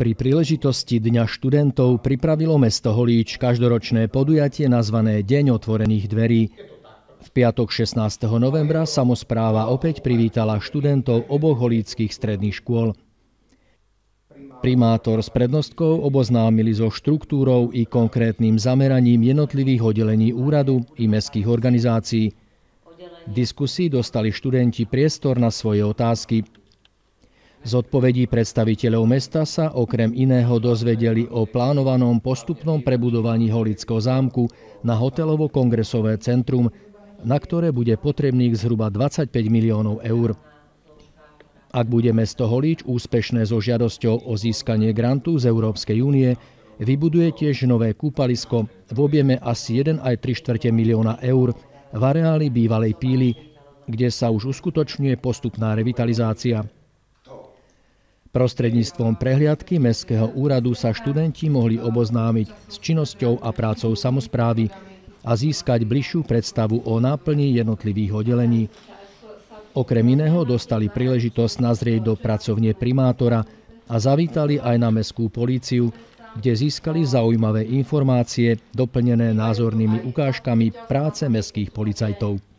Pri príležitosti Dňa študentov pripravilo mesto Holíč každoročné podujatie nazvané Deň otvorených dverí. V piatok 16. novembra samospráva opäť privítala študentov oboch holíckych stredných škôl. Primátor s prednostkou oboznámili so štruktúrou i konkrétnym zameraním jednotlivých oddelení úradu i mestských organizácií. V diskusii dostali študenti priestor na svoje otázky. Z odpovedí predstaviteľov mesta sa okrem iného dozvedeli o plánovanom postupnom prebudovaní Holického zámku na hotelovo-kongresové centrum, na ktoré bude potrebných zhruba 25 miliónov eur. Ak bude mesto Holíč úspešné so žiadosťou o získanie grantu z Európskej únie, vybuduje tiež nové kúpalisko v objeme asi 1,3 milióna eur v areáli bývalej píly, kde sa už uskutočňuje postupná revitalizácia. Prostredníctvom prehliadky Mestského úradu sa študenti mohli oboznámiť s činnosťou a prácou samosprávy a získať bližšiu predstavu o náplni jednotlivých oddelení. Okrem iného dostali príležitosť nazrieť do pracovne primátora a zavítali aj na mestskú políciu, kde získali zaujímavé informácie doplnené názornými ukážkami práce mestských policajtov.